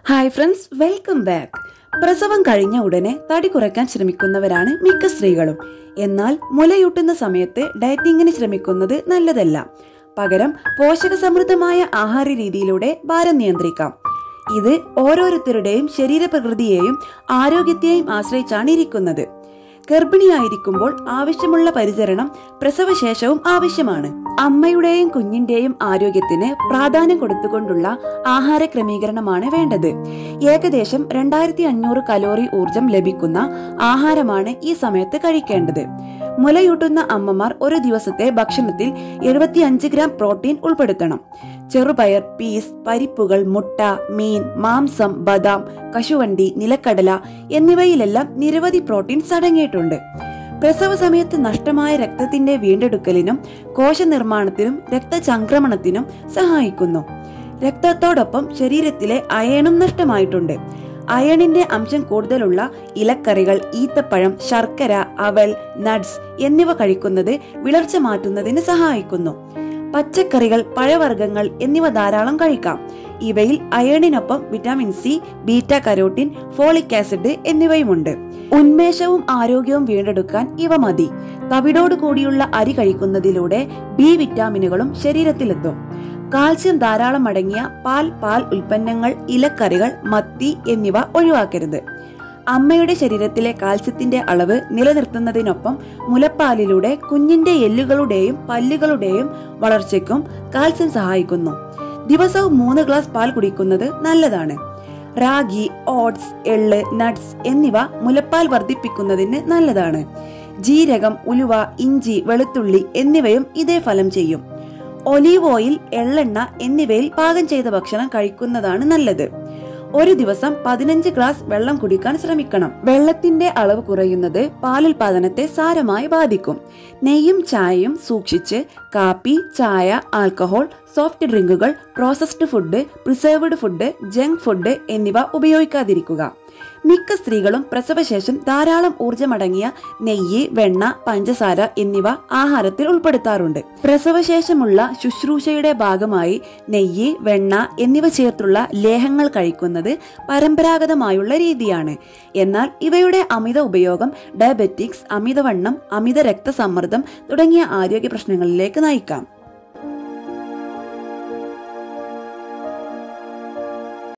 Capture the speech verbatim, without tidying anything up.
Hi friends, welcome back. പ്രസവം കഴിഞ്ഞ ഉടനെ തടി കുറയ്ക്കാൻ ശ്രമിക്കുന്നവരാണ് മിക്ക സ്ത്രീകളും. എന്നാൽ മുലയൂട്ടുന്ന സമയത്ത് ഡയറ്റിങ്ങിന് ശ്രമിക്കുന്നത് നല്ലതല്ല. പകരം പോഷക സമൃദ്ധമായ ആഹാര രീതിയിലൂടെ ഭാരം നിയന്ത്രിക്കാം. ഇത് ഓരോരുത്തരുടെയും ശരീരപ്രകൃതിയെയും ആരോഗ്യത്തെയും ആശ്രയിച്ചാണ് ഇരിക്കുന്നത്. ഗർഭിണിയായിരിക്കുമ്പോൾ ആവശ്യമുള്ള പരിചരണം പ്രസവശേഷവും ആവശ്യമാണ്. അമ്മയുടെയും കുഞ്ഞിന്റെയും ആരോഗ്യത്തിന് പ്രാധാന്യം കൊടുത്തുകൊണ്ടുള്ള ആഹാര ക്രമീകരണമാണ് വേണ്ടത്. ഏകദേശം രണ്ടായിരത്തി അഞ്ഞൂറ് കലോറി ഊർജം ലഭിക്കുന്ന ആഹാരമാണ് ഈ സമയത്ത് കഴിക്കേണ്ടത്. മുലയൂട്ടുന്ന അമ്മമാർ ഒരു ദിവസത്തെ ഭക്ഷണത്തിൽ എഴുപത്തി അഞ്ച് ഗ്രാം പ്രോട്ടീൻ ഉൾപ്പെടുത്തണം. ചെറുപയർ, പീസ്, പരിപ്പുകൾ, മുട്ട, മീൻ, മാംസം, ബദാം, കശുവണ്ടി, നിലക്കടല എന്നിവയിലെല്ലാം നിരവധി പ്രോട്ടീൻസ് അടങ്ങിയിട്ടുണ്ട്. പ്രസവ സമയത്ത് നഷ്ടമായ രക്തത്തിന്റെ വീണ്ടെടുക്കലിനും കോശനിർമ്മാണത്തിനും രക്തചംക്രമണത്തിനും സഹായിക്കുന്നു. രക്തത്തോടൊപ്പം ശരീരത്തിലെ അയണും നഷ്ടമായിട്ടുണ്ട്. അയണിന്റെ അംശം കൂടുതലുള്ള ഇലക്കറികൾ, ഈത്തപ്പഴം, ശർക്കര, അവൽ, നട്ട്സ് എന്നിവ കഴിക്കുന്നത് വിളർച്ച മാറ്റുന്നതിന് സഹായിക്കുന്നു. പച്ചക്കറികൾ, പഴവർഗ്ഗങ്ങൾ എന്നിവ ധാരാളം കഴിക്കാം. ഇവയിൽ അയണിനൊപ്പം vitamin C, beta carotene, folic acid എന്നിവയുമുണ്ട്. ഉന്മേഷവും ആരോഗ്യവും വീണ്ടെടുക്കാൻ ഇവ മതി. തവിടോട് കൂടിയുള്ള അരി കഴിക്കുന്നതിലൂടെ ബി വിറ്റാമിനുകളും ശരീരത്തിലെത്തും. കാൽസ്യം ധാരാളം അടങ്ങിയ പാൽ, പാൽ ഉൽപ്പന്നങ്ങൾ, ഇലക്കറികൾ, മത്തി എന്നിവ ഒഴിവാക്കരുത്. അമ്മയുടെ ശരീരത്തിലെ കാൽസ്യത്തിന്റെ അളവ് നിലനിർത്തുന്നതിനൊപ്പം മുലപ്പാലിലൂടെ കുഞ്ഞിന്റെ എല്ലുകളുടെയും പല്ലുകളുടെയും വളർച്ചയ്ക്കും കാൽസ്യം സഹായിക്കുന്നു. ദിവസവും മൂന്ന് ഗ്ലാസ് പാൽ കുടിക്കുന്നത് നല്ലതാണ്. റാഗി, ഓട്സ്, എള്ള്, നട്ട്സ് എന്നിവ മുലപ്പാൽ വർദ്ധിപ്പിക്കുന്നതിന് നല്ലതാണ്. ജീരകം, ഉലുവ, ഇഞ്ചി, വെളുത്തുള്ളി എന്നിവയും ഇതേ ഫലം ചെയ്യും. ഒലീവ് ഓയിൽ, എള്ളെണ്ണ എന്നിവയിൽ പാകം ചെയ്ത ഭക്ഷണം കഴിക്കുന്നതാണ് നല്ലത്. ഒരു ദിവസം പതിനഞ്ച് ഗ്ലാസ് വെള്ളം കുടിക്കാൻ ശ്രമിക്കണം. വെള്ളത്തിന്റെ അളവ് കുറയുന്നത് പാലുൽപാദനത്തെ സാരമായി ബാധിക്കും. നെയ്യും ചായയും സൂക്ഷിച്ച് കാപ്പി, ചായ, ആൽക്കഹോൾ, സോഫ്റ്റ് ഡ്രിങ്കുകൾ, processed food, preserved food, junk food എന്നിവ ഉപയോഗിക്കാതിരിക്കുക. മിക്ക സ്ത്രീകളും പ്രസവശേഷം ധാരാളം ഊർജ്ജമടങ്ങിയ നെയ്യ്, വെണ്ണ, പഞ്ചസാര എന്നിവ ആഹാരത്തിൽ ഉൾപ്പെടുത്താറുണ്ട്. പ്രസവശേഷമുള്ള ശുശ്രൂഷയുടെ ഭാഗമായി നെയ്യ്, വെണ്ണ എന്നിവ ചേർത്തുള്ള ലേഹങ്ങൾ കഴിക്കുന്നത് പരമ്പരാഗതമായുള്ള രീതിയാണ്. എന്നാൽ ഇവയുടെ അമിത ഉപയോഗം ഡയബറ്റിക്സ്, അമിതവണ്ണം, അമിത രക്തസമ്മർദ്ദം തുടങ്ങിയ ആരോഗ്യ പ്രശ്നങ്ങളിലേക്ക് നയിക്കാം.